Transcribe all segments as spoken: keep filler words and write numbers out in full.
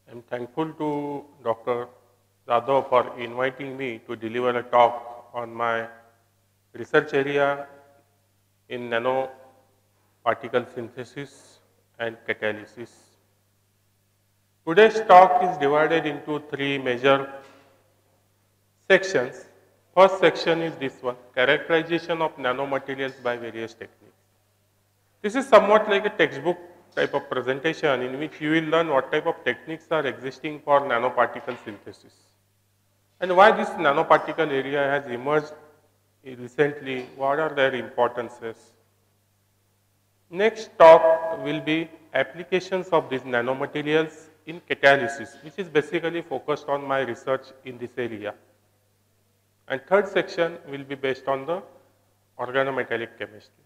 I'm thankful to Doctor Jadhav for inviting me to deliver a talk on my research area in nanoparticle synthesis and catalysis. Today's talk is divided into three major sections. First section is this one, characterization of nanomaterials by various techniques. This is somewhat like a textbook type of presentation in which you will learn what type of techniques are existing for nanoparticle synthesis and why this nanoparticle area has emerged recently, what are their importances. Next talk will be applications of these nanomaterials in catalysis, which is basically focused on my research in this area. And third section will be based on the organometallic chemistry.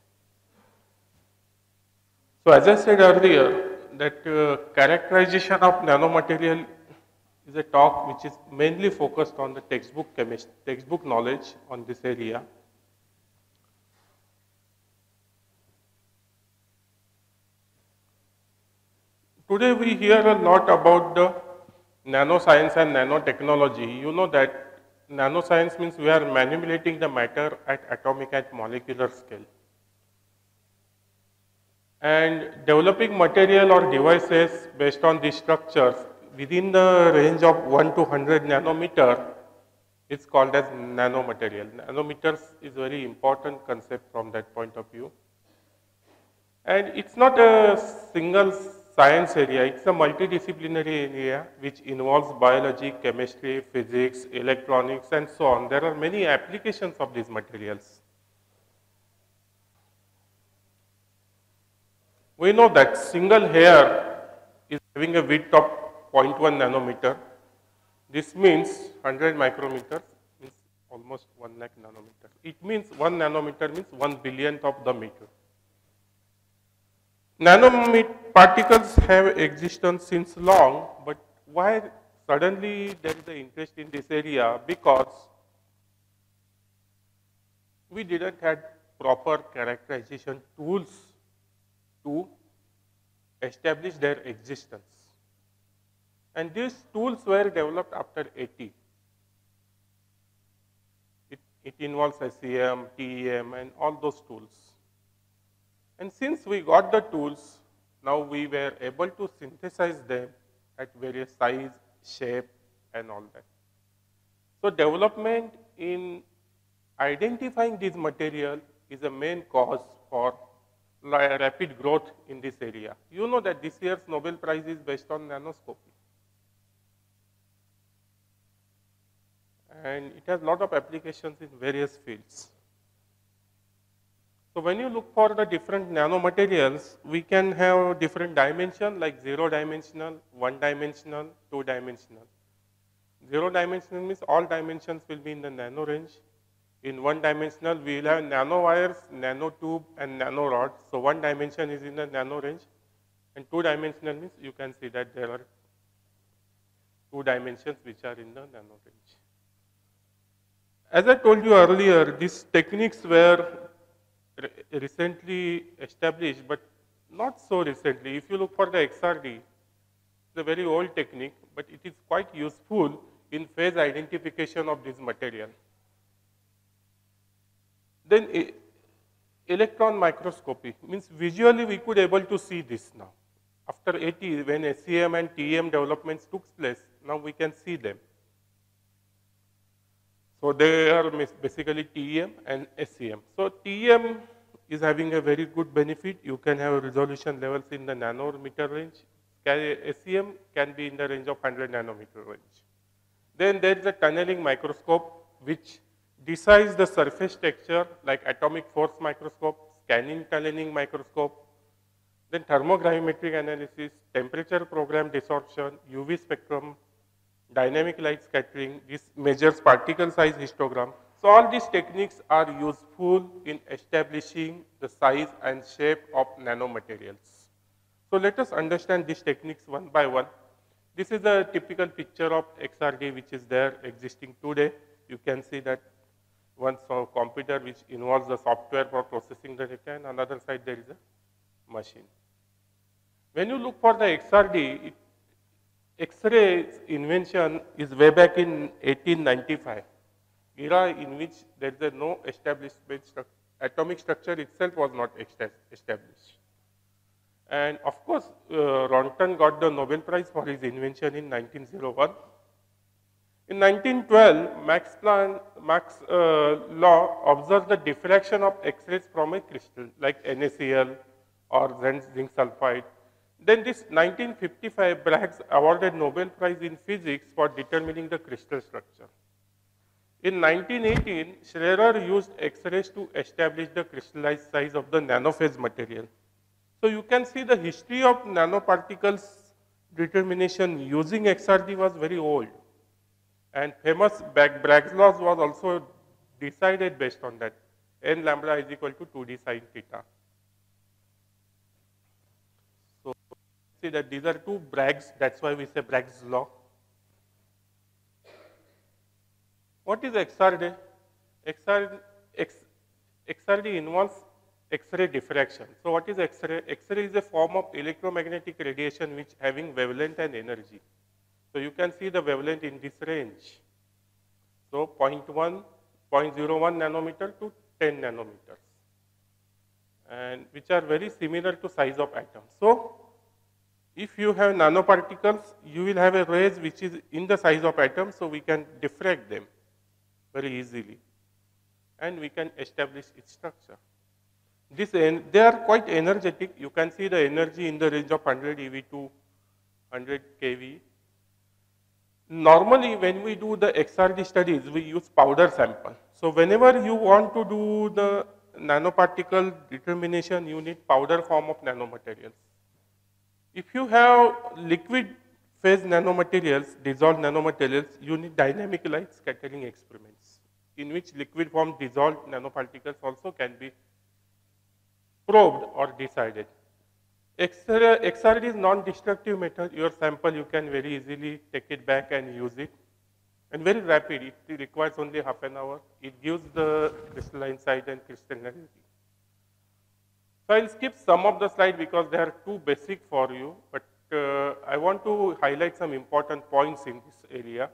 So as I said earlier, that uh, characterization of nanomaterial is a talk which is mainly focused on the textbook chemistry, textbook knowledge on this area. Today we hear a lot about the nanoscience and nanotechnology. You know that nanoscience means we are manipulating the matter at atomic and molecular scale. And developing material or devices based on these structures within the range of one to one hundred nanometer is called as nanomaterial. Nanometers is a very important concept from that point of view. And it's not a single science area, it's a multidisciplinary area which involves biology, chemistry, physics, electronics and so on. There are many applications of these materials. We know that single hair is having a width of zero point one nanometer. This means one hundred micrometers means almost one lakh nanometer. It means one nanometer means one billionth of the meter. Nanoparticles have existence since long, but why suddenly there is an interest in this area? Because we didn't have proper characterization tools to establish their existence. And these tools were developed after eighty. It, it involves S E M, T E M and all those tools. And since we got the tools, now we were able to synthesize them at various size, shape and all that. So development in identifying this material is a main cause for rapid growth in this area. You know that this year's Nobel Prize is based on nanoscopy. And it has a lot of applications in various fields. So when you look for the different nanomaterials, we can have different dimensions like zero dimensional, one dimensional, two dimensional. Zero dimensional means all dimensions will be in the nano range. In one dimensional, we will have nanowires, nanotube and nanorods. So one dimension is in the nano range. And two dimensional means you can see that there are two dimensions which are in the nano range. As I told you earlier, these techniques were recently established, but not so recently. If you look for the X R D, it's a very old technique, but it is quite useful in phase identification of this material. Then e electron microscopy means visually we could able to see this now. After eighty, when S E M and T E M developments took place, now we can see them. So they are basically T E M and S E M. So T E M is having a very good benefit. You can have resolution levels in the nanometer range. S E M can be in the range of one hundred nanometer range. Then there is a tunneling microscope which decides the surface texture like atomic force microscope, scanning tunneling microscope, then thermogravimetric analysis, temperature program desorption, U V spectrum, dynamic light scattering, this measures particle size histogram. So all these techniques are useful in establishing the size and shape of nanomaterials. So let us understand these techniques one by one. This is a typical picture of X R D which is there existing today. You can see that one so computer which involves the software for processing the data, and another side there is a machine. When you look for the X R D, it, X-ray invention is way back in eighteen ninety-five, era in which there is no establishment, stru atomic structure itself was not established. And of course, uh, Ronton got the Nobel Prize for his invention in nineteen oh one. In nineteen twelve, Max Planck, Max uh, law observed the diffraction of X-rays from a crystal like NaCl or zinc sulfide. Then this nineteen fifty-five, Bragg awarded Nobel Prize in Physics for determining the crystal structure. In nineteen eighteen, Schreyer used X-rays to establish the crystallized size of the nanophase material. So you can see the history of nanoparticles determination using X R D was very old. And famous Bragg's laws was also decided based on that. N lambda is equal to two d sine theta. So see that these are two Bragg's, that's why we say Bragg's law. What is X R D? X R D, X, X R D involves X-ray diffraction. So what is X-ray? X-ray is a form of electromagnetic radiation which having wavelength and energy. So you can see the wavelength in this range. So zero point one, zero point zero one nanometer to ten nanometers, and which are very similar to size of atoms. So if you have nanoparticles, you will have a rays which is in the size of atoms, so we can diffract them very easily, and we can establish its structure. This, they are quite energetic. You can see the energy in the range of one hundred eV to one hundred keV. Normally, when we do the X R D studies, we use powder sample. So whenever you want to do the nanoparticle determination, you need powder form of nanomaterials. If you have liquid phase nanomaterials, dissolved nanomaterials, you need dynamic light scattering experiments, in which liquid form dissolved nanoparticles also can be probed or decided. X R D is non-destructive method. Your sample, you can very easily take it back and use it. And very rapid, it requires only half an hour. It gives the crystalline size and crystallinity. So I'll skip some of the slides because they are too basic for you, but uh, I want to highlight some important points in this area.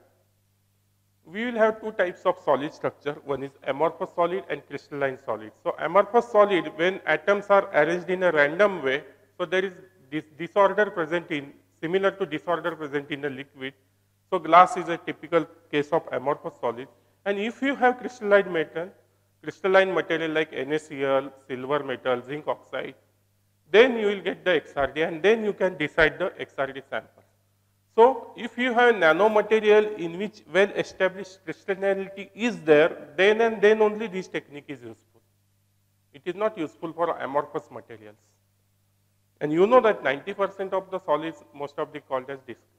We will have two types of solid structure. One is amorphous solid and crystalline solid. So amorphous solid, when atoms are arranged in a random way, so there is this disorder present in, similar to disorder present in a liquid. So glass is a typical case of amorphous solid. And if you have crystalline metal, crystalline material like NaCl, silver metal, zinc oxide, then you will get the X R D, and then you can decide the X R D sample. So if you have nanomaterial in which well-established crystallinity is there, then and then only this technique is useful. It is not useful for amorphous materials. And you know that ninety percent of the solids, most of the called as disc.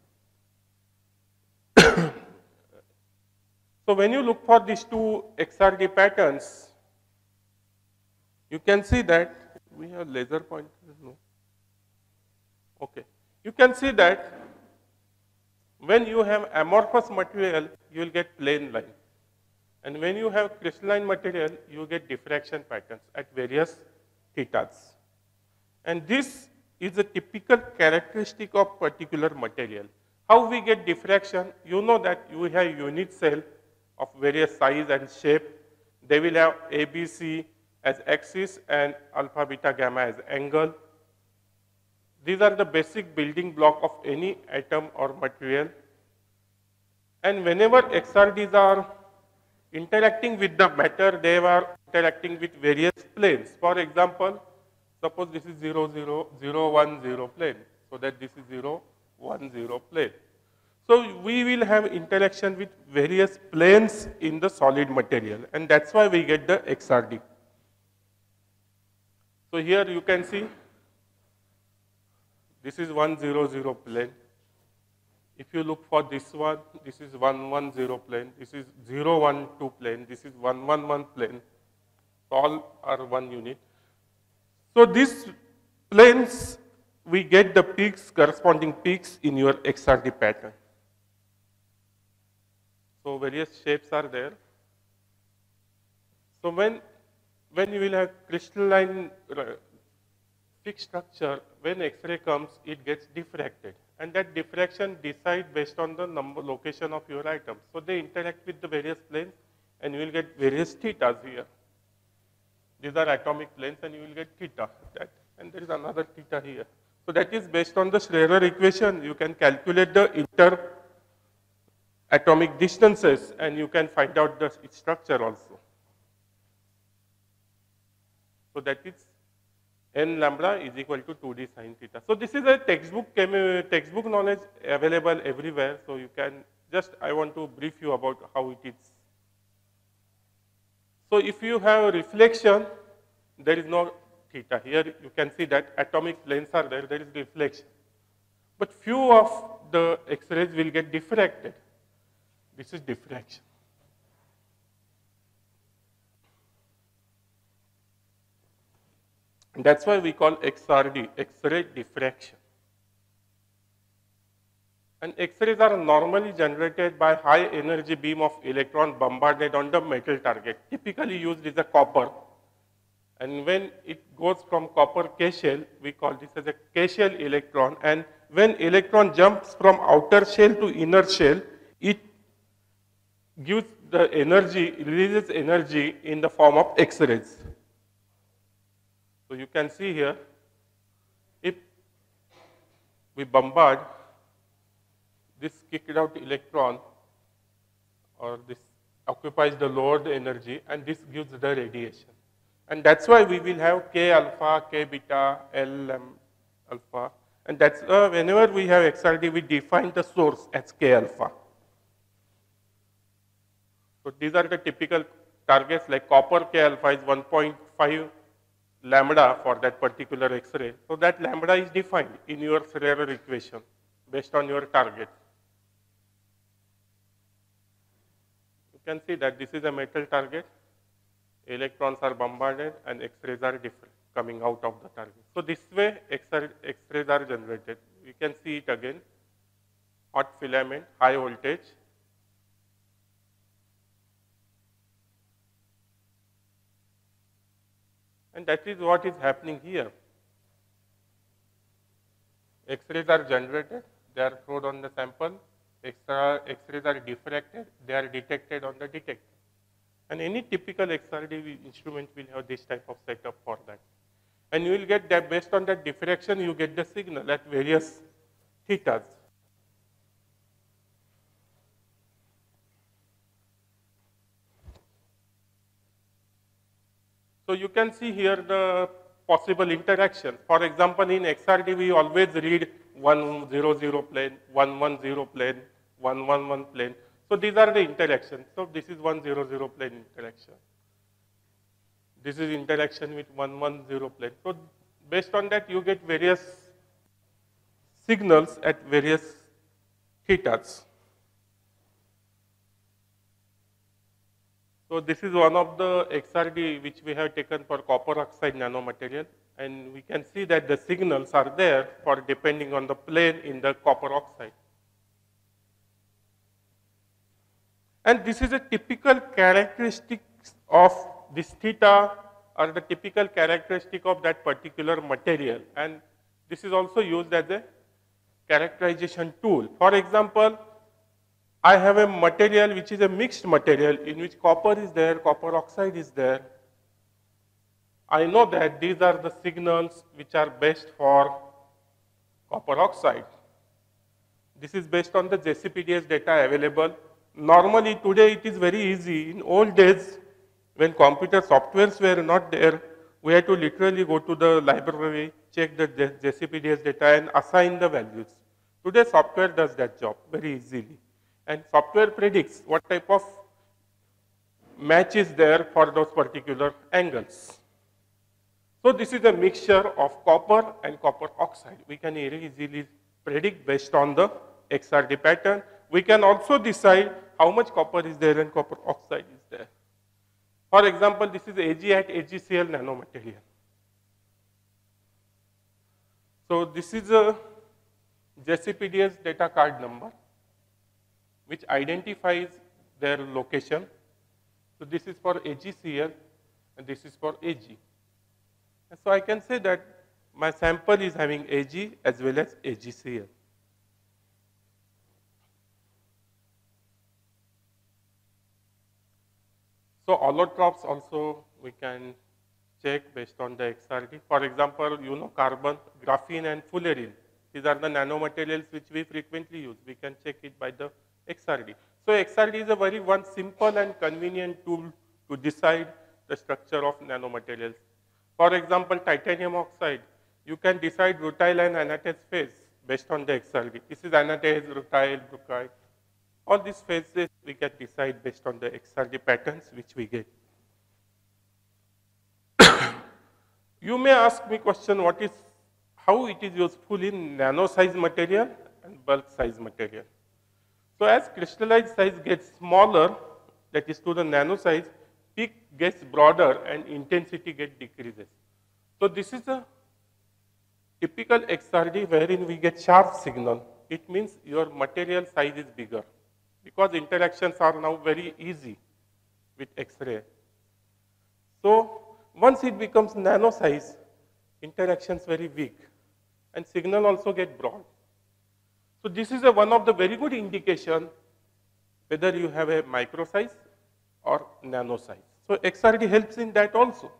So when you look for these two X R D patterns, you can see that we have laser pointers. No. Okay. You can see that when you have amorphous material, you will get plane line. And when you have crystalline material, you get diffraction patterns at various thetas. And this is a typical characteristic of particular material. How we get diffraction? You know that you have unit cell of various size and shape. They will have A, B, C as axis and alpha, beta, gamma as angle. These are the basic building block of any atom or material. And whenever X R Ds are interacting with the matter, they are interacting with various planes. For example, suppose this is zero, zero, zero, one, zero plane. So that this is zero, one, zero plane. So we will have interaction with various planes in the solid material, and that's why we get the X R D. So here you can see this is one, zero, zero plane. If you look for this one, this is one, one, zero plane. This is zero, one, two plane. This is one, one, one plane. All are one unit. So these planes, we get the peaks, corresponding peaks in your X R D pattern. So various shapes are there. So when, when you will have crystalline fixed structure, when X-ray comes, it gets diffracted. And that diffraction decide based on the number location of your atoms. So they interact with the various planes and you will get various thetas here. These are atomic planes and you will get theta. That, and there is another theta here. So that is based on the Schreier equation. You can calculate the inter atomic distances and you can find out the structure also. So that is n lambda is equal to two d sine theta. So this is a textbook textbook knowledge available everywhere. So you can just, I want to brief you about how it is. So if you have reflection, there is no theta. Here you can see that atomic planes are there, there is reflection. But few of the X-rays will get diffracted. This is diffraction. And that's why we call X R D, X-ray diffraction. And X-rays are normally generated by high energy beam of electron bombarded on the metal target. Typically used is a copper. And when it goes from copper K-shell, we call this as a K-shell electron. And when electron jumps from outer shell to inner shell, it gives the energy, releases energy in the form of X-rays. So you can see here, if we bombard this kicked out electron, or this occupies the lowered energy, and this gives the radiation. And that's why we will have K alpha, K beta, L M alpha. And that's uh, whenever we have X R D, we define the source as K alpha. So these are the typical targets, like copper K alpha is one point five lambda for that particular X-ray. So that lambda is defined in your Schreier equation based on your target. You can see that this is a metal target. Electrons are bombarded and X-rays are different coming out of the target. So this way X-rays are generated. You can see it again. Hot filament, high voltage. And that is what is happening here. X-rays are generated, they are thrown on the sample, X-rays are diffracted, they are detected on the detector. And any typical X R D instrument will have this type of setup for that. And you will get that based on that diffraction, you get the signal at various thetas. So you can see here the possible interaction. For example, in X R D, we always read one zero zero plane, one one zero plane, one one one plane. So these are the interactions. So this is one zero zero plane interaction. This is interaction with one one zero plane. So based on that, you get various signals at various thetas. So this is one of the X R D which we have taken for copper oxide nanomaterial, and we can see that the signals are there for depending on the plane in the copper oxide. And this is a typical characteristic of this theta, or the typical characteristic of that particular material. And this is also used as a characterization tool. For example, I have a material which is a mixed material in which copper is there, copper oxide is there. I know that these are the signals which are best for copper oxide. This is based on the J C P D S data available. Normally today it is very easy. In old days, when computer softwares were not there, we had to literally go to the library, check the J C P D S data and assign the values. Today software does that job very easily. And software predicts what type of match is there for those particular angles. So this is a mixture of copper and copper oxide. We can very easily predict based on the X R D pattern. We can also decide how much copper is there and copper oxide is there. For example, this is A G at A G C L nanomaterial. So this is a J C P D S data card number which identifies their location. So this is for A G C L and this is for A G. And so I can say that my sample is having A G as well as A G C L. So allotropes also we can check based on the X R D. For example, you know carbon, graphene and fullerene. These are the nanomaterials which we frequently use. We can check it by the X R D. So X R D is a very one simple and convenient tool to decide the structure of nanomaterials. For example, titanium oxide, you can decide rutile and anatase phase based on the X R D. This is anatase, rutile, brucite. All these phases we can decide based on the X R D patterns which we get. You may ask me question what is, how it is useful in nano size material and bulk size material. So as crystallized size gets smaller, that is to the nano size, peak gets broader and intensity get decreases. So this is a typical X R D wherein we get sharp signal. It means your material size is bigger because interactions are now very easy with X-ray. So once it becomes nano size, interactions very weak and signal also get broad. So this is a one of the very good indication whether you have a micro size or nano size. So X R D helps in that also.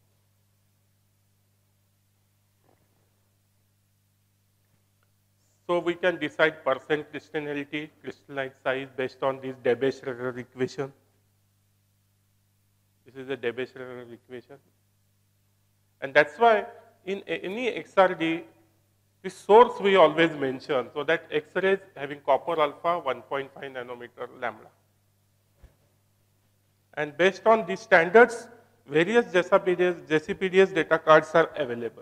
So we can decide percent crystallinity, crystalline size based on this Debye-Schroeder equation. This is the Debye-Schroeder equation. And that's why in any X R D, the source we always mention, so that X-rays having copper alpha one point five nanometer lambda. And based on these standards, various J C P D S, J C P D S data cards are available.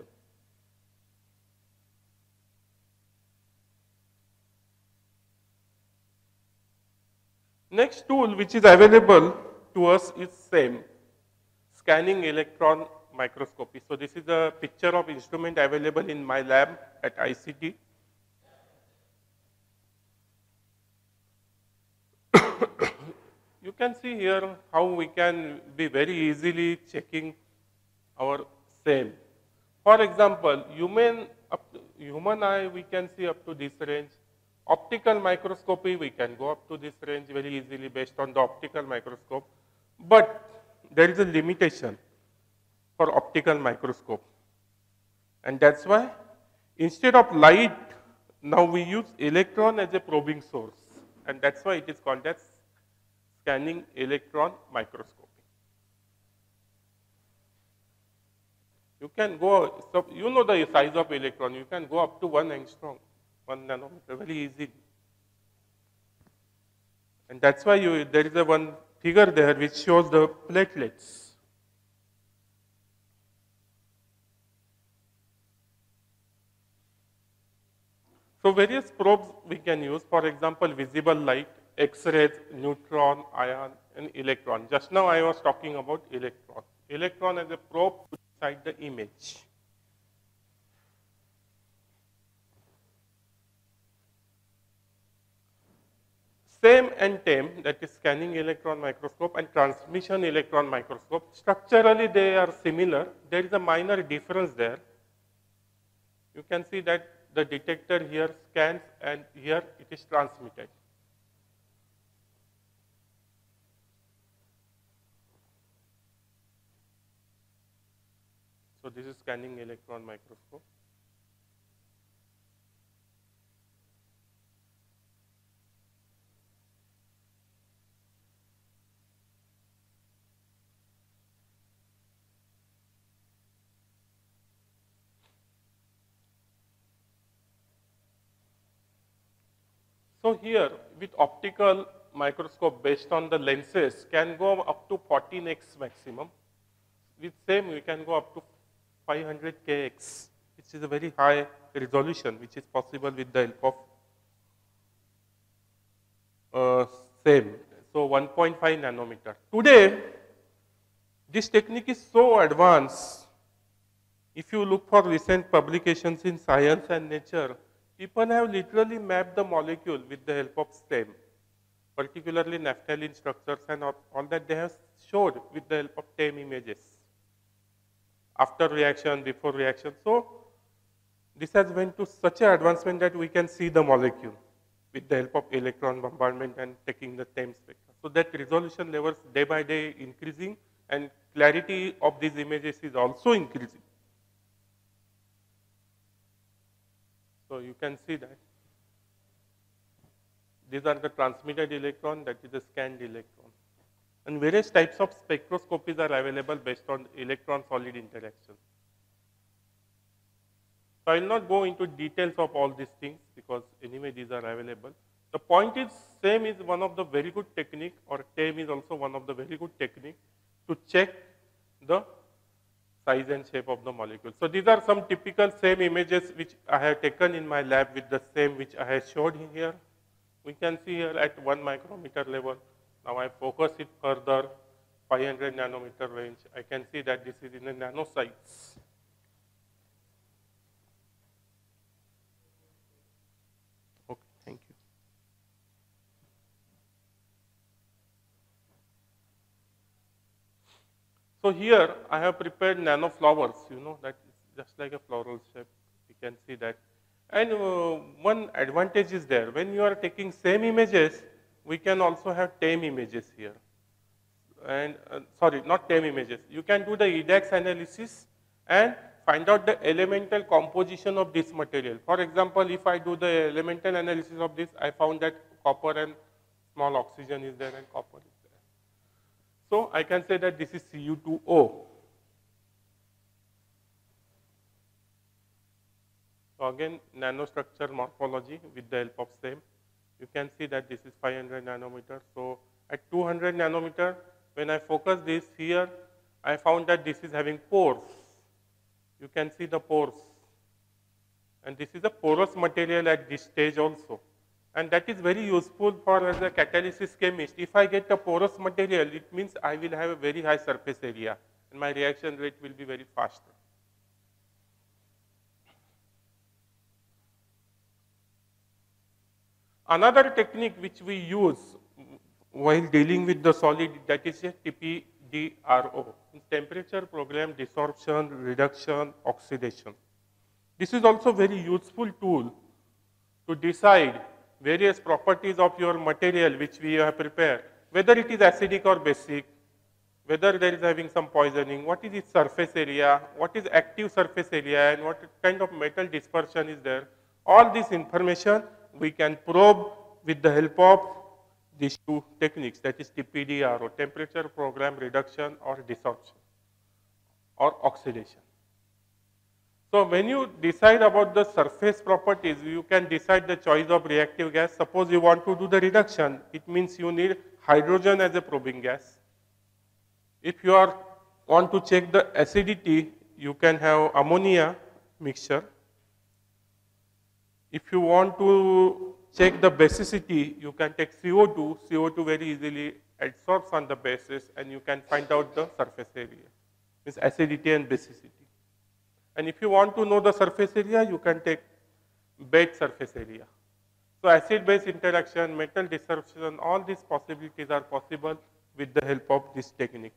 Next tool which is available to us is SEM, scanning electron microscopy. So this is a picture of instrument available in my lab at I C T. You can see here how we can be very easily checking our SEM. For example, human, up to, human eye we can see up to this range. Optical microscopy, we can go up to this range very easily based on the optical microscope. But there is a limitation for optical microscope. And that's why instead of light, now we use electron as a probing source. And that's why it is called as scanning electron microscopy. You can go, so you know the size of electron, you can go up to one angstrom. One nanometer, very easy. And that's why you, there is a one figure there which shows the platelets. So various probes we can use, for example, visible light, X-rays, neutron, ion, and electron. Just now I was talking about electron. Electron as a probe to decide the image. SEM and TEM, that is scanning electron microscope and transmission electron microscope, structurally they are similar. There is a minor difference there. You can see that the detector here scans and here it is transmitted. So this is scanning electron microscope. So here with optical microscope based on the lenses can go up to fourteen x maximum. With SEM we can go up to five hundred K X, which is a very high resolution which is possible with the help of uh, SEM. So one point five nanometer. Today this technique is so advanced. If you look for recent publications in Science and Nature, people have literally mapped the molecule with the help of SEM, particularly naphthalene structures and all that they have showed with the help of TEM images. After reaction, before reaction. So this has went to such an advancement that we can see the molecule with the help of electron bombardment and taking the time spectra. So that resolution levels day by day increasing, and clarity of these images is also increasing. So you can see that. These are the transmitted electron, that is the scanned electron. And various types of spectroscopies are available based on electron-solid interaction. So I will not go into details of all these things because anyway these are available. The point is, SEM is one of the very good technique, or TEM is also one of the very good technique to check the size and shape of the molecule. So these are some typical SEM images which I have taken in my lab with the SEM which I have showed here. We can see here at one micrometer level. Now I focus it further, five hundred nanometer range. I can see that this is in a nano size. Okay, thank you. So here I have prepared nano flowers, you know, that is just like a floral shape. You can see that. And uh, one advantage is there. When you are taking same images, we can also have TEM images here. And uh, sorry, not TEM images. You can do the E DAX analysis and find out the elemental composition of this material. For example, if I do the elemental analysis of this, I found that copper and small oxygen is there and copper is there. So I can say that this is C U two O. So again, nanostructure morphology with the help of SEM. You can see that this is five hundred nanometer. So at two hundred nanometer, when I focus this here, I found that this is having pores. You can see the pores. And this is a porous material at this stage also. And that is very useful for as a catalysis chemist. If I get a porous material, it means I will have a very high surface area and my reaction rate will be very fast. Another technique which we use while dealing with the solid, that is a T P D R O, temperature program desorption, reduction, oxidation. This is also very useful tool to decide various properties of your material which we have prepared, whether it is acidic or basic, whether there is having some poisoning, what is its surface area, what is active surface area, and what kind of metal dispersion is there. All this information we can probe with the help of these two techniques, that is T P D R O, temperature program reduction or desorption or oxidation. So when you decide about the surface properties, you can decide the choice of reactive gas. Suppose you want to do the reduction, it means you need hydrogen as a probing gas. If you are want to check the acidity, you can have ammonia mixture. If you want to check the basicity, you can take C O two. C O two very easily adsorbs on the basis and you can find out the surface area, means acidity and basicity. And if you want to know the surface area, you can take bed surface area. So acid-base interaction, metal disruption, all these possibilities are possible with the help of this technique.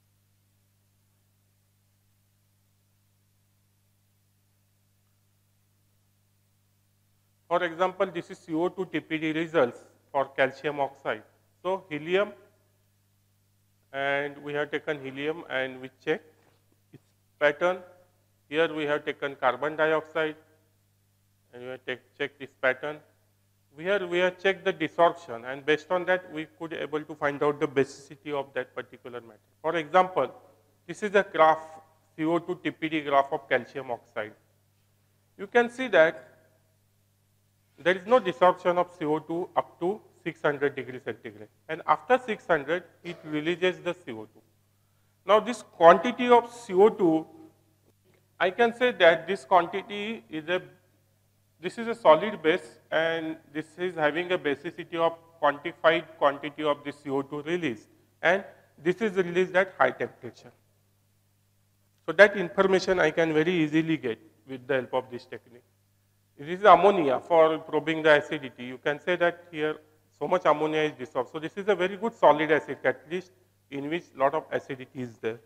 For example, this is C O two T P D results for calcium oxide. So helium, and we have taken helium and we check its pattern. Here we have taken carbon dioxide and we have checked its pattern. Here we have checked the desorption, and based on that we could able to find out the basicity of that particular matter. For example, this is a graph, C O two T P D graph of calcium oxide. You can see that there is no desorption of C O two up to six hundred degrees centigrade, and after six hundred it releases the C O two. Now this quantity of C O two, I can say that this quantity is a, this is a solid base and this is having a basicity of quantified quantity of the C O two released, and this is released at high temperature. So that information I can very easily get with the help of this technique. This is ammonia for probing the acidity. You can say that here so much ammonia is dissolved. So this is a very good solid acid catalyst in which lot of acidity is there.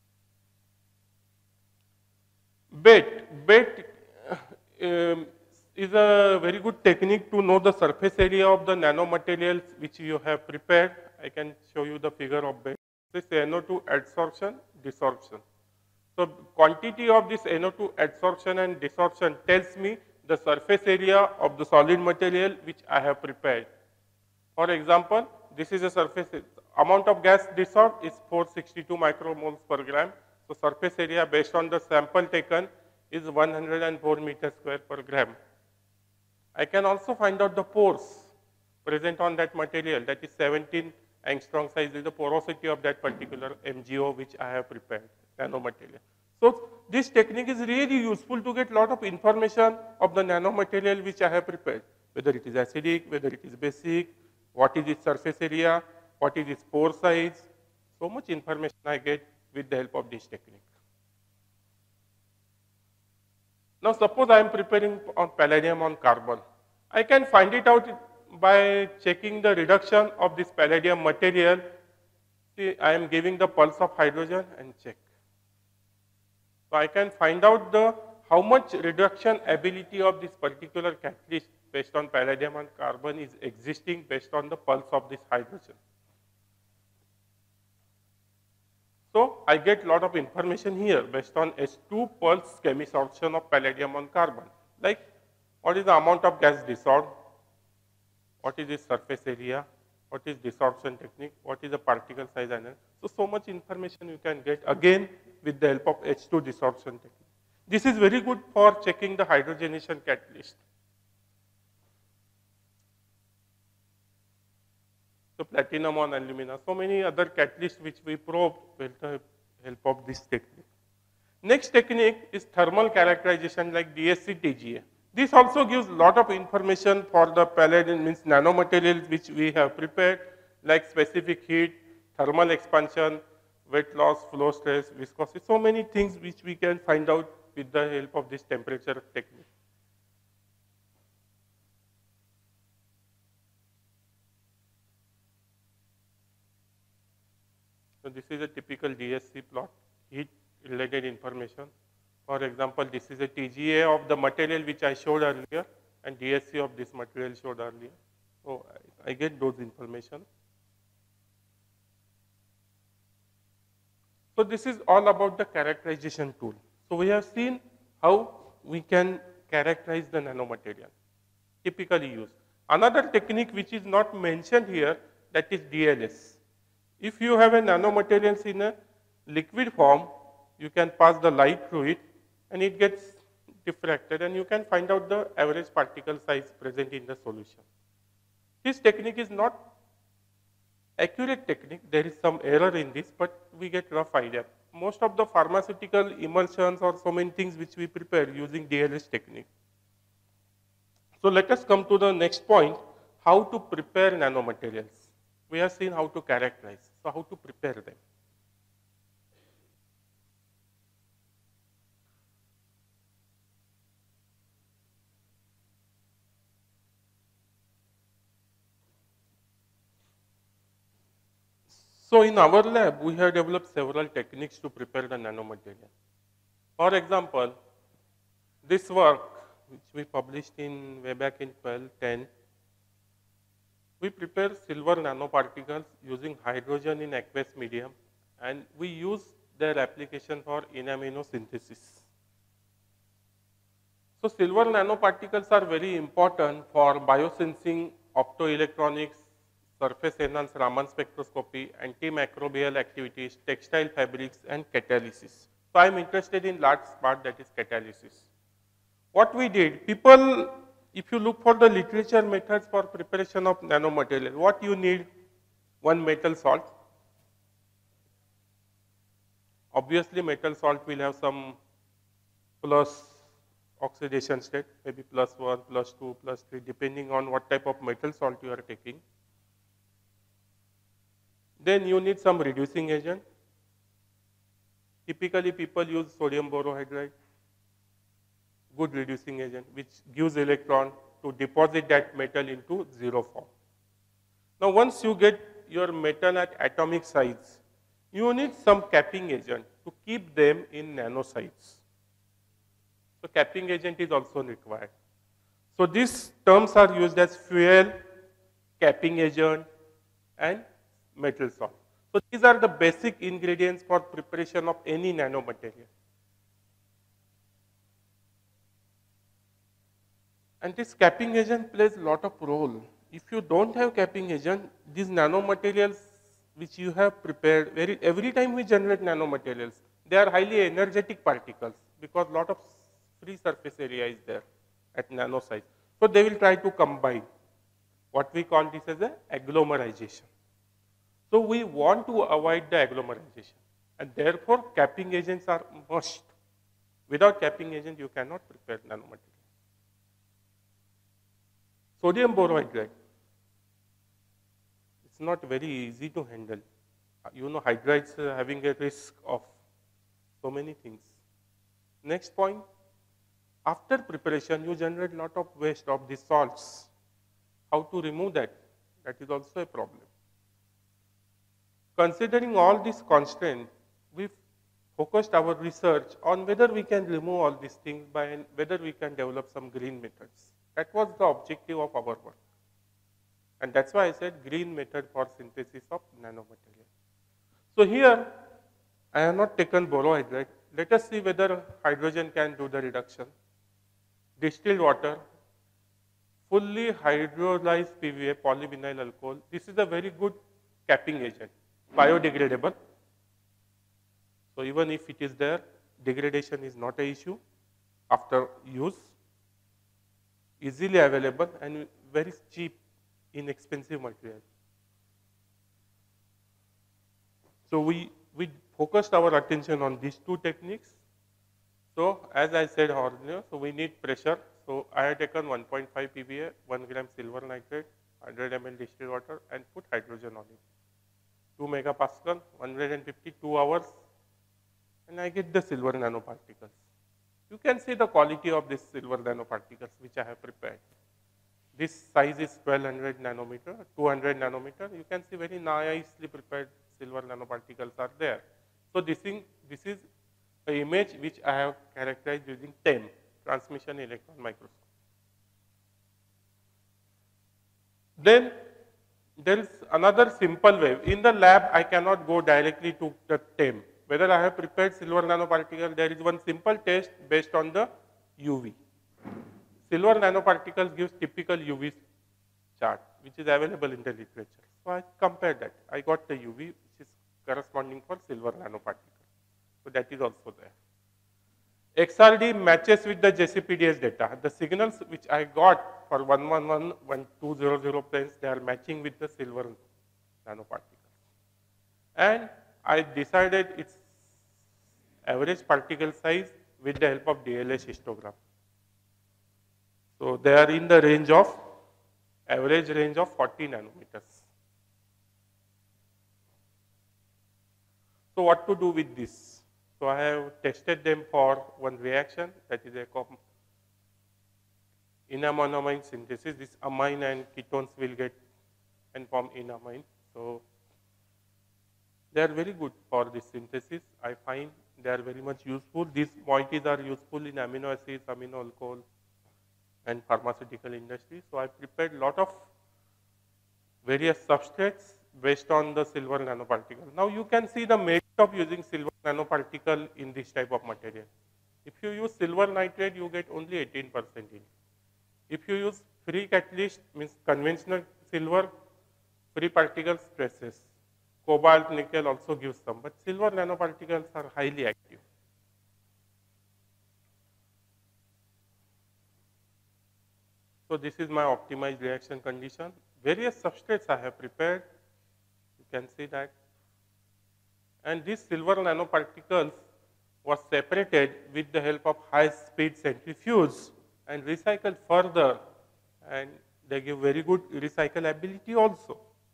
B E T, B E T um, is a very good technique to know the surface area of the nanomaterials which you have prepared. I can show you the figure of it. This N O two adsorption, desorption. So quantity of this N O two adsorption and desorption tells me the surface area of the solid material which I have prepared. For example, this is a surface amount of gas dissolved is four hundred sixty-two micromoles per gram. So surface area based on the sample taken is one hundred four meter square per gram. I can also find out the pores present on that material, that is seventeen angstrom size is the porosity of that particular M G O which I have prepared, nanomaterial. So this technique is really useful to get lot of information of the nanomaterial which I have prepared, whether it is acidic, whether it is basic, what is its surface area, what is its pore size. So much information I get with the help of this technique. Now suppose I am preparing on palladium on carbon. I can find it out by checking the reduction of this palladium material. See, I am giving the pulse of hydrogen and check. So I can find out the how much reduction ability of this particular catalyst based on palladium and carbon is existing based on the pulse of this hydrogen. So I get lot of information here based on S two pulse chemisorption of palladium on carbon, like what is the amount of gas dissolved, what is its surface area, what is desorption technique, what is the particle size analysis. So, so much information you can get again with the help of H two desorption technique. This is very good for checking the hydrogenation catalyst. So platinum on alumina, so many other catalysts which we probe with the help of this technique. Next technique is thermal characterization like D S C T G A. This also gives lot of information for the palladium, means nanomaterials which we have prepared, like specific heat, thermal expansion, weight loss, flow stress, viscosity, so many things which we can find out with the help of this temperature technique. So this is a typical D S C plot, heat related information. For example, this is a T G A of the material which I showed earlier and D S C of this material showed earlier. So I, I get those information. So this is all about the characterization tool. So we have seen how we can characterize the nanomaterial, typically used. Another technique which is not mentioned here, that is D L S. If you have a nanomaterials in a liquid form, you can pass the light through it and it gets diffracted and you can find out the average particle size present in the solution. This technique is not accurate technique, there is some error in this, but we get rough idea. Most of the pharmaceutical emulsions or so many things which we prepare using D L S technique. So let us come to the next point, how to prepare nanomaterials. We have seen how to characterize, so how to prepare them. So in our lab, we have developed several techniques to prepare the nanomaterial. For example, this work, which we published in way back in twelve ten, we prepare silver nanoparticles using hydrogen in aqueous medium, and we use their application for enamino-synthesis. So silver nanoparticles are very important for biosensing, optoelectronics, surface enhanced Raman spectroscopy, antimicrobial activities, textile fabrics, and catalysis. So I am interested in large part, that is catalysis. What we did, people, if you look for the literature methods for preparation of nanomaterial, what you need? One metal salt. Obviously metal salt will have some plus oxidation state, maybe plus one, plus two, plus three, depending on what type of metal salt you are taking. Then you need some reducing agent. Typically people use sodium borohydride, good reducing agent, which gives electron to deposit that metal into zero form. Now once you get your metal at atomic size, you need some capping agent to keep them in nano size. So capping agent is also required. So these terms are used as fuel, capping agent, and metal salt. So these are the basic ingredients for preparation of any nanomaterial. And this capping agent plays a lot of role. If you don't have capping agent, these nanomaterials which you have prepared, very, every time we generate nanomaterials, they are highly energetic particles because a lot of free surface area is there at nano size. So they will try to combine. What we call this as a agglomerization. So we want to avoid the agglomerization, and therefore capping agents are must. Without capping agent, you cannot prepare nanomaterial. Sodium borohydride. It's not very easy to handle. You know, hydrides are having a risk of so many things. Next point, after preparation, you generate a lot of waste of the salts. How to remove that? That is also a problem. Considering all these constraints, we focused our research on whether we can remove all these things by whether we can develop some green methods. That was the objective of our work. And that's why I said green method for synthesis of nanomaterial. So here, I have not taken borohydride. Let us see whether hydrogen can do the reduction. Distilled water, fully hydrolyzed P V A, polyvinyl alcohol. This is a very good capping agent, biodegradable. So even if it is there, degradation is not an issue after use. Easily available and very cheap, inexpensive material. So we, we focused our attention on these two techniques. So as I said earlier, so we need pressure. So I have taken one point five P B A, one gram silver nitrate, one hundred milliliters distilled water, and put hydrogen on it. two megapascal, one hundred fifty-two hours, and I get the silver nanoparticles. You can see the quality of this silver nanoparticles which I have prepared. This size is twelve hundred nanometer, two hundred nanometer. You can see very nicely prepared silver nanoparticles are there. So this, thing, this is an image which I have characterized using T E M, transmission electron microscope. Then there is another simple way. In the lab, I cannot go directly to the T E M. Whether I have prepared silver nanoparticle, there is one simple test based on the U V. Silver nanoparticles gives typical U V chart, which is available in the literature. So I compared that. I got the U V, which is corresponding for silver nanoparticle. So that is also there. X R D matches with the J C P D S data. The signals which I got for one one one, one two zero zero planes, they are matching with the silver nanoparticles. And I decided its average particle size with the help of D L S histogram. So they are in the range of, average range of forty nanometers. So what to do with this? So I have tested them for one reaction, that is a enamine synthesis. This amine and ketones will get and form enamine. So they are very good for this synthesis. I find they are very much useful. These moieties are useful in amino acids, amino alcohol, and pharmaceutical industry. So I prepared a lot of various substrates based on the silver nanoparticle. Now you can see the merit of using silver nanoparticle in this type of material. If you use silver nitrate, you get only eighteen percent in. If you use free catalyst, means conventional silver, free particles stresses. Cobalt, nickel also gives some, but silver nanoparticles are highly active. So this is my optimized reaction condition. Various substrates I have prepared. You can see that. And these silver nanoparticles was separated with the help of high-speed centrifuge and recycled further, and they give very good recyclability also.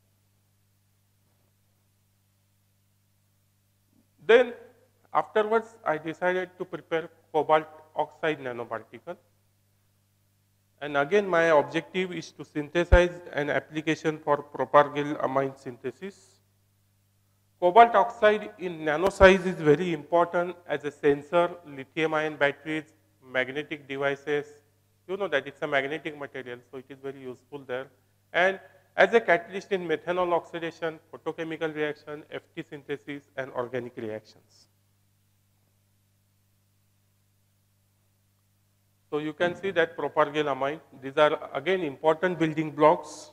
Then afterwards, I decided to prepare cobalt oxide nanoparticle. And again, my objective is to synthesize an application for propargyl amine synthesis. Cobalt oxide in nano size is very important as a sensor, lithium ion batteries, magnetic devices, You know that it's a magnetic material, so it is very useful there. And as a catalyst in methanol oxidation, photochemical reaction, F T synthesis, and organic reactions. So you can see that propargylamine, these are again important building blocks.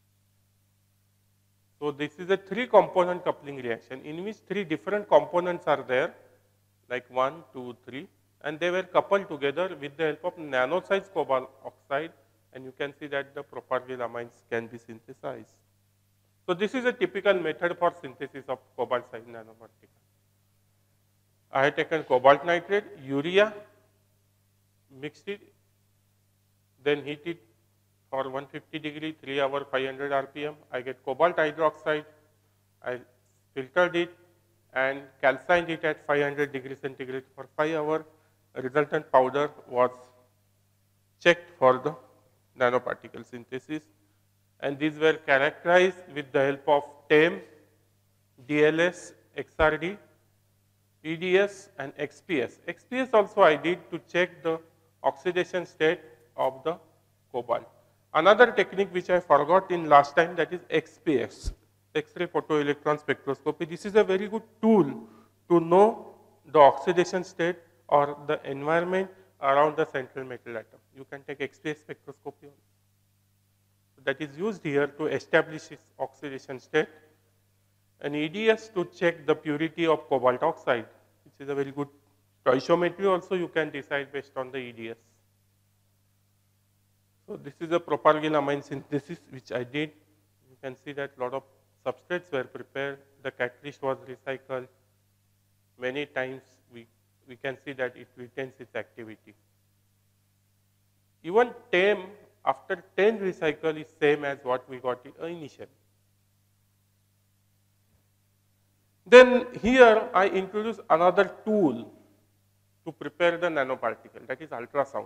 So this is a three component coupling reaction in which three different components are there, like one, two, three, and they were coupled together with the help of nano-size cobalt oxide, and you can see that the propargyalamines can be synthesized. So this is a typical method for synthesis of cobalt size nanoparticle. I have taken cobalt nitrate, urea, mixed it, then heat it for one hundred fifty degree, three hour, five hundred R P M. I get cobalt hydroxide. I filtered it and calcined it at five hundred degree centigrade for five hours. A resultant powder was checked for the nanoparticle synthesis, and these were characterized with the help of T E M, D L S, X R D, E D S, and X P S. X P S also I did to check the oxidation state of the cobalt. Another technique which I forgot in last time, that is X P S, X-ray photoelectron spectroscopy. This is a very good tool to know the oxidation state or the environment around the central metal atom. You can take X P S spectroscopy also. So that is used here to establish its oxidation state. And E D S to check the purity of cobalt oxide, which is a very good stoichiometry also you can decide based on the E D S. So this is a propargyalamine synthesis which I did. You can see that a lot of substrates were prepared. The catalyst was recycled. Many times we, we can see that it retains its activity. Even T E M after ten recycle is same as what we got initially. Then here I introduce another tool to prepare the nanoparticle, that is ultrasound.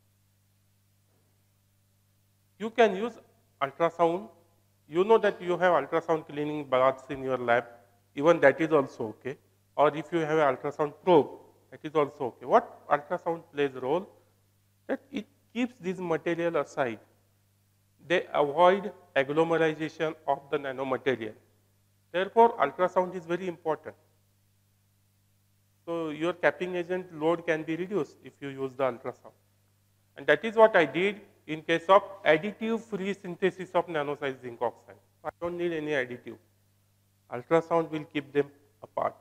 You can use ultrasound. You know that you have ultrasound cleaning baths in your lab, even that is also okay. Or if you have an ultrasound probe, that is also okay. What ultrasound plays a role? That it keeps this material aside. They avoid agglomerization of the nanomaterial. Therefore, ultrasound is very important. So your capping agent load can be reduced if you use the ultrasound. And that is what I did in case of additive free synthesis of nano-sized zinc oxide. I don't need any additive. Ultrasound will keep them apart.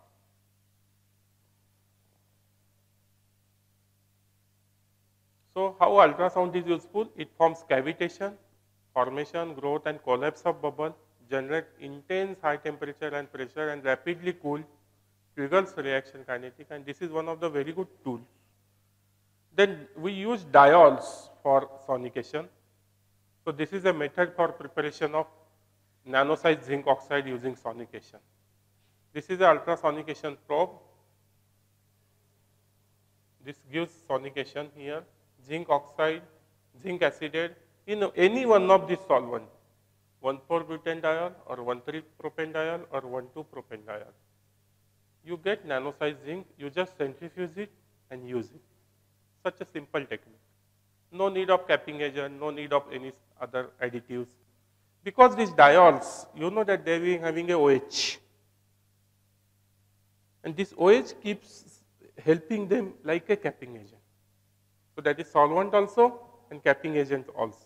So how ultrasound is useful? It forms cavitation, formation, growth, and collapse of bubble, generate intense high temperature and pressure, and rapidly cool, triggers reaction kinetic, and this is one of the very good tools. Then we use diols for sonication. So this is a method for preparation of nano-sized zinc oxide using sonication. This is an ultrasonication probe. This gives sonication here, zinc oxide, zinc acetate in any one of these solvents, one four butanediol or one three propanediol or one two propanediol. You get nano-sized zinc, you just centrifuge it and use it. Such a simple technique. No need of capping agent, no need of any other additives. Because these diols, you know that they are having a OH. And this OH keeps helping them like a capping agent. So that is solvent also and capping agent also.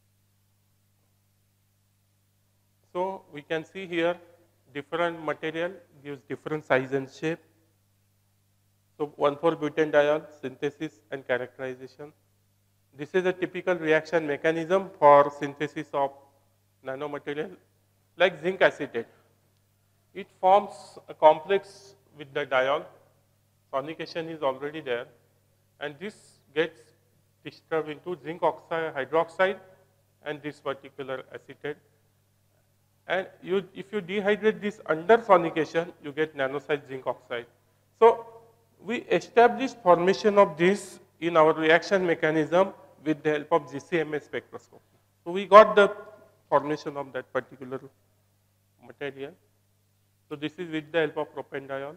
So we can see here different material gives different size and shape. So one four butanediol synthesis and characterization. This is a typical reaction mechanism for synthesis of nanomaterial like zinc acetate. It forms a complex with the diol. Sonication is already there, and this gets disturbed into zinc oxide hydroxide and this particular acetate. And you, if you dehydrate this under sonication, you get nano-sized zinc oxide. So we established formation of this in our reaction mechanism with the help of G C M S spectroscopy. So we got the formation of that particular material. So this is with the help of propanediol.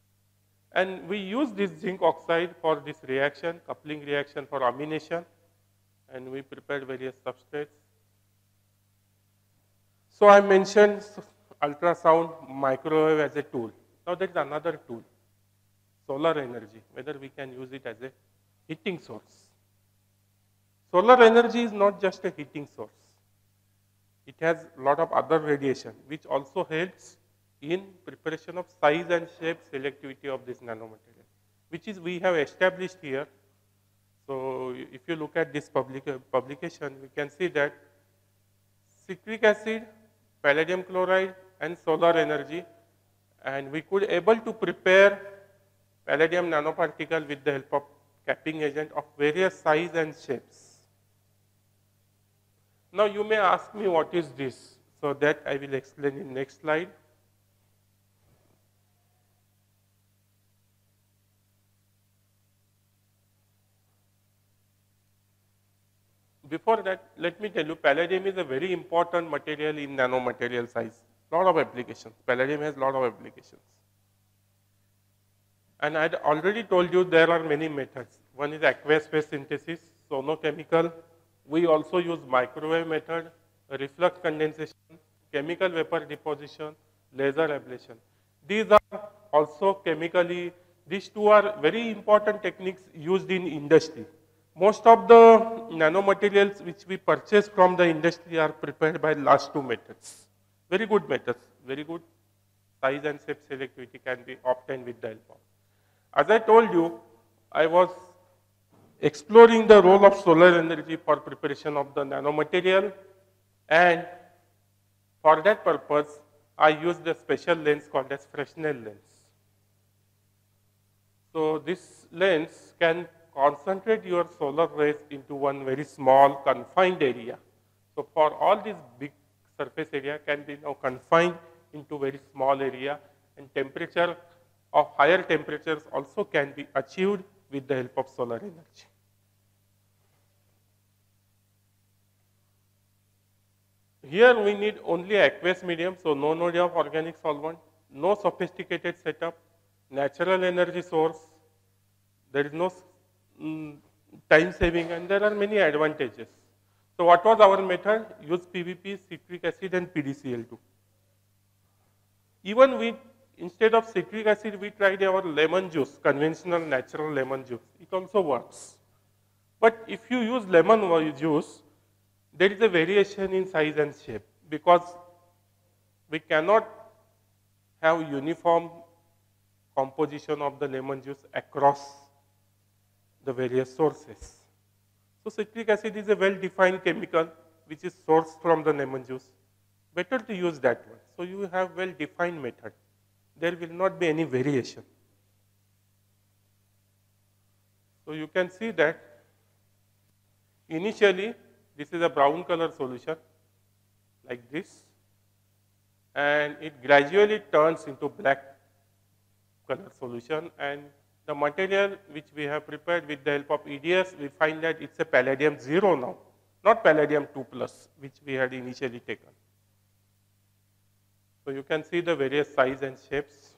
And we use this zinc oxide for this reaction, coupling reaction for amination. and we prepared various substrates. So I mentioned ultrasound microwave as a tool. Now there is another tool, solar energy, whether we can use it as a heating source. Solar energy is not just a heating source. It has a lot of other radiation, which also helps in preparation of size and shape selectivity of this nanomaterial, which is we have established here. So if you look at this public, uh, publication, we can see that citric acid, palladium chloride, and solar energy, and we could able to prepare palladium nanoparticle with the help of capping agent of various size and shapes. Now you may ask me what is this, so that I will explain in next slide. Before that, let me tell you, palladium is a very important material in nanomaterial size. Lot of applications. Palladium has lot of applications. And I had already told you there are many methods. One is aqueous phase synthesis, sonochemical. We also use microwave method, reflux condensation, chemical vapor deposition, laser ablation. These are also chemically, these two are very important techniques used in industry. Most of the nanomaterials which we purchase from the industry are prepared by last two methods. Very good methods, very good size and shape selectivity can be obtained with the help of. As I told you, I was exploring the role of solar energy for preparation of the nanomaterial, and for that purpose, I used a special lens called as Fresnel lens. So this lens can concentrate your solar rays into one very small confined area. So for all these big surface area can be now confined into very small area, and temperature of higher temperatures also can be achieved with the help of solar energy. Here we need only aqueous medium, so no need of organic solvent, no sophisticated setup, natural energy source, there is no mm, time saving, and there are many advantages. So what was our method? Use P V P, citric acid, and P d C L two. Even we, instead of citric acid, we tried our lemon juice, conventional natural lemon juice. It also works. But if you use lemon juice, there is a variation in size and shape, because we cannot have uniform composition of the lemon juice across the various sources. So citric acid is a well-defined chemical which is sourced from the lemon juice. Better to use that one. So you have well-defined method. There will not be any variation. So you can see that initially this is a brown color solution like this, and it gradually turns into black color solution, and the material which we have prepared with the help of E D S, we find that it's a palladium zero now, not palladium two plus, which we had initially taken. So you can see the various size and shapes.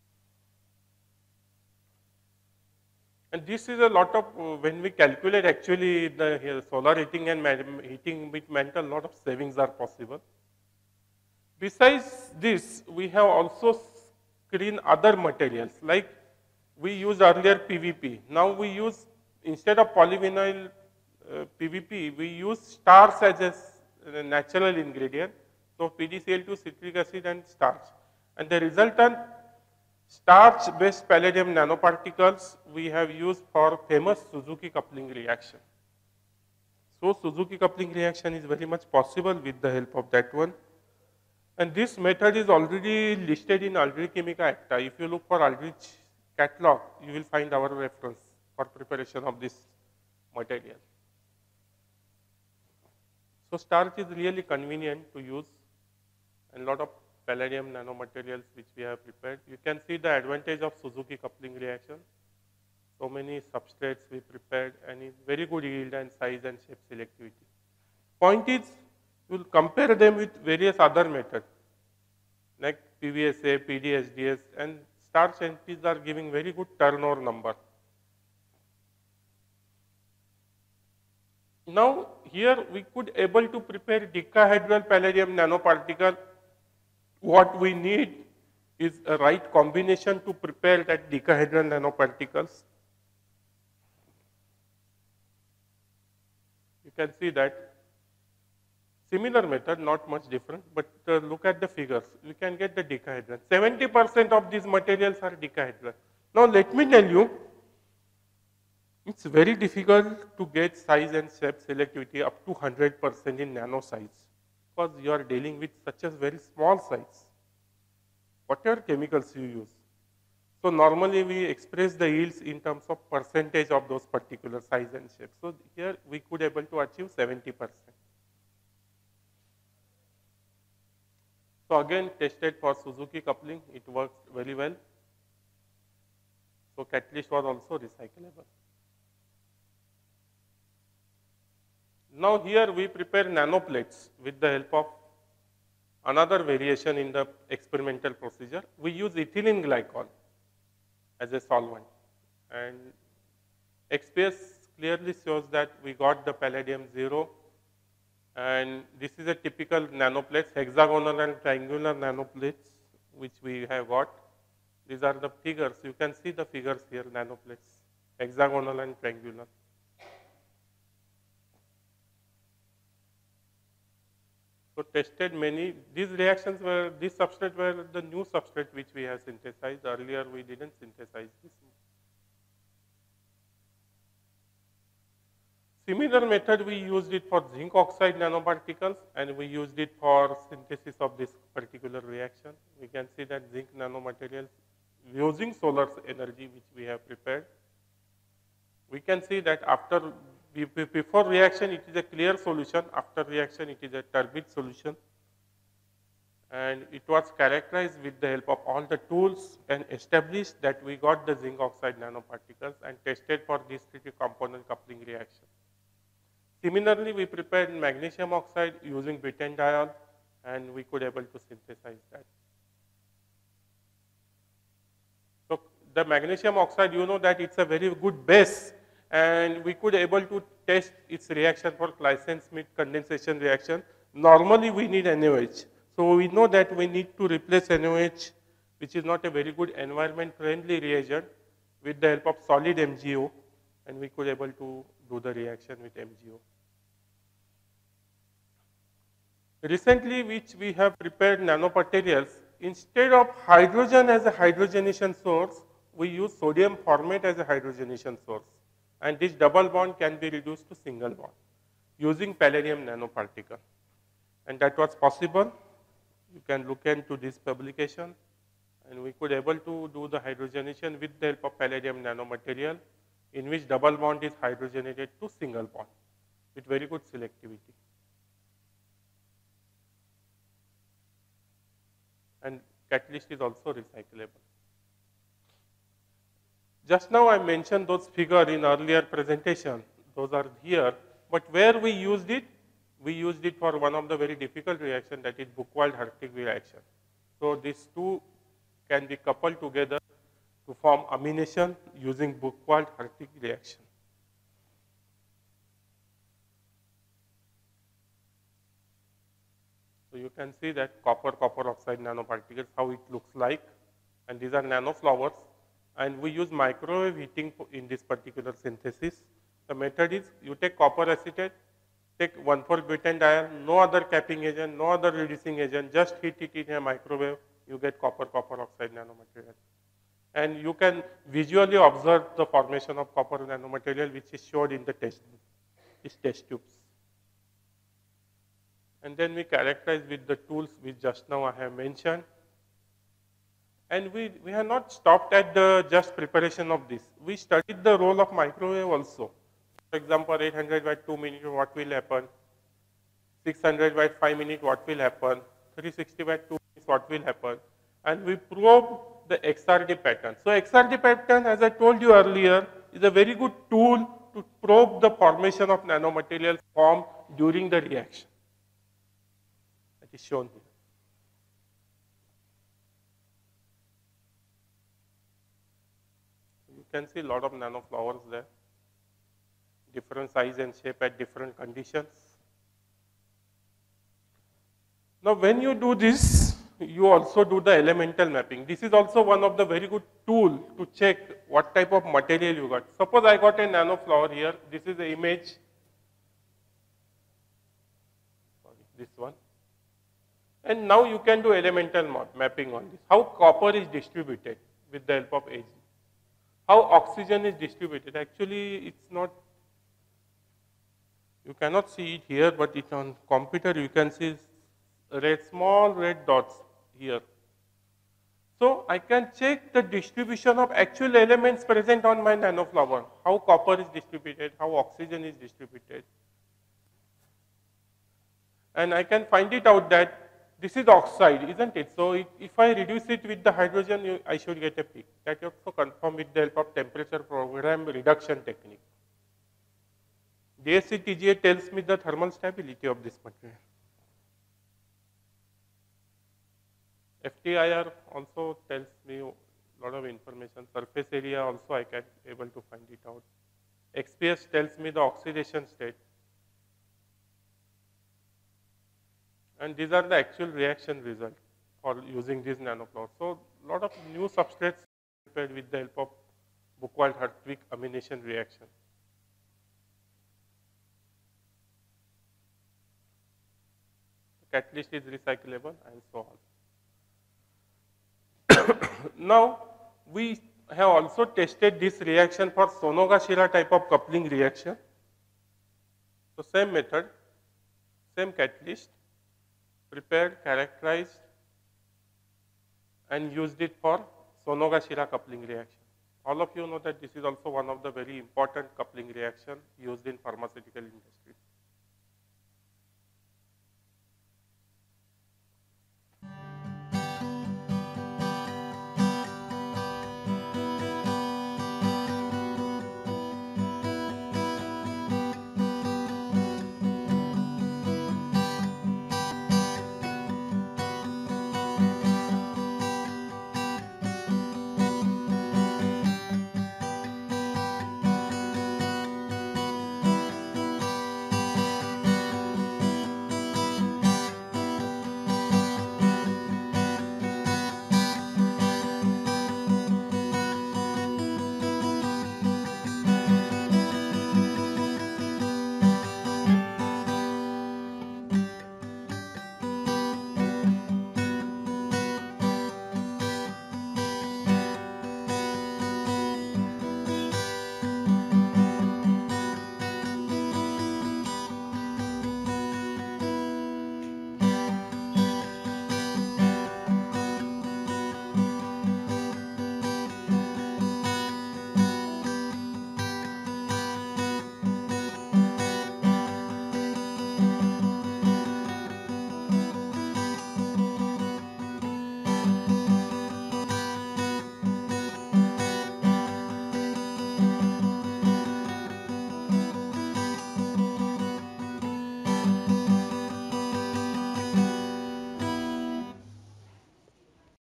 And this is a lot of, uh, when we calculate actually the uh, solar heating and heating with metal, a lot of savings are possible. Besides this, we have also screened other materials, like we used earlier P V P. Now we use, instead of polyvinyl uh, P V P, we use starch as a, a natural ingredient. So P d C L two, citric acid, and starch. And the resultant starch-based palladium nanoparticles we have used for famous Suzuki coupling reaction. So Suzuki coupling reaction is very much possible with the help of that one. And this method is already listed in Aldrich Chemica Acta. If you look for Aldrich catalog, you will find our reference for preparation of this material. So starch is really convenient to use, and a lot of palladium nanomaterials which we have prepared. You can see the advantage of Suzuki coupling reaction. So many substrates we prepared, and it's very good yield and size and shape selectivity. Point is, you will compare them with various other methods like P V S A, P D S D S, and starch N Ps are giving very good turnover number. Now here we could able to prepare decahedral palladium nanoparticle. What we need is a right combination to prepare that decahedral nanoparticles. You can see that similar method, not much different, but uh, look at the figures. We can get the decahedral. seventy percent of these materials are decahedral. Now let me tell you, it's very difficult to get size and shape selectivity up to one hundred percent in nano size because you are dealing with such a very small size. Whatever chemicals you use. So normally we express the yields in terms of percentage of those particular size and shape. So here we could able to achieve seventy percent. So again tested for Suzuki coupling, it worked very well. So catalyst was also recyclable. Now here we prepare nanoplates with the help of another variation in the experimental procedure. We use ethylene glycol as a solvent, and X P S clearly shows that we got the palladium zero, and this is a typical nanoplates, hexagonal and triangular nanoplates which we have got. These are the figures, you can see the figures here, nanoplates, hexagonal and triangular. So tested many, these reactions were, these substrate were the new substrate which we have synthesized. Earlier we didn't synthesize this. Similar method we used it for zinc oxide nanoparticles, and we used it for synthesis of this particular reaction. We can see that zinc nanomaterials using solar energy which we have prepared. We can see that after before reaction it is a clear solution, after reaction it is a turbid solution, and it was characterized with the help of all the tools and established that we got the zinc oxide nanoparticles and tested for this three component coupling reaction. Similarly, we prepared magnesium oxide using butanediol, and we could able to synthesize that. So the magnesium oxide, you know that it's a very good base, and we could able to test its reaction for Claisen-Schmidt condensation reaction. Normally we need N O H. So we know that we need to replace N O H, which is not a very good environment friendly reagent, with the help of solid M G O, and we could able to do the reaction with M G O. Recently, which we have prepared nanomaterials, instead of hydrogen as a hydrogenation source, we use sodium formate as a hydrogenation source. And this double bond can be reduced to single bond using palladium nanoparticle. And that was possible. You can look into this publication, and we could able to do the hydrogenation with the help of palladium nanomaterial, in which double bond is hydrogenated to single bond with very good selectivity. And catalyst is also recyclable. Just now I mentioned those figures in earlier presentation, those are here, but where we used it, we used it for one of the very difficult reaction, that is Buchwald-Hurtig reaction. So these two can be coupled together to form amination using Buchwald-Hurtig reaction. So you can see that copper, copper oxide nanoparticles, how it looks like, and these are nanoflowers, and we use microwave heating in this particular synthesis. The method is you take copper acetate, take one four butanediol, no other capping agent, no other reducing agent, just heat it in a microwave, you get copper, copper oxide nanomaterial. And you can visually observe the formation of copper nanomaterial, which is showed in the test, these test tubes. And then we characterize with the tools which just now I have mentioned. And we, we have not stopped at the just preparation of this. We studied the role of microwave also. For example, eight hundred watt two minutes, what will happen? six hundred watt five minutes, what will happen? three sixty watt two minutes, what will happen? And we probe the X R D pattern. So X R D pattern, as I told you earlier, is a very good tool to probe the formation of nanomaterials formed during the reaction. That is shown here. You can see a lot of nanoflowers there. different size and shape at different conditions. Now, when you do this, you also do the elemental mapping. This is also one of the very good tool to check what type of material you got. Suppose I got a nano flower here. This is the image. Sorry, this one. And now you can do elemental map mapping on this. How copper is distributed with the help of H D. How oxygen is distributed. Actually, it's not, you cannot see it here, but it's on computer. You can see red, small red dots here. So I can check the distribution of actual elements present on my nanoflower. How copper is distributed, how oxygen is distributed. And I can find it out that this is oxide, isn't it? So it, if I reduce it with the hydrogen, you, I should get a peak. That you also confirm with the help of temperature program reduction technique. D S C T G A tells me the thermal stability of this material. F T I R also tells me a lot of information. Surface area also I can able to find it out. X P S tells me the oxidation state. And these are the actual reaction results for using these nanoflower. So, a lot of new substrates prepared with the help of Buchwald-Hartwig amination reaction. The catalyst is recyclable and so on. Now, we have also tested this reaction for Sonoga-Shira type of coupling reaction. So, same method, same catalyst, prepared, characterized, and used it for Sonoga-Shira coupling reaction. All of you know that this is also one of the very important coupling reaction used in pharmaceutical industry.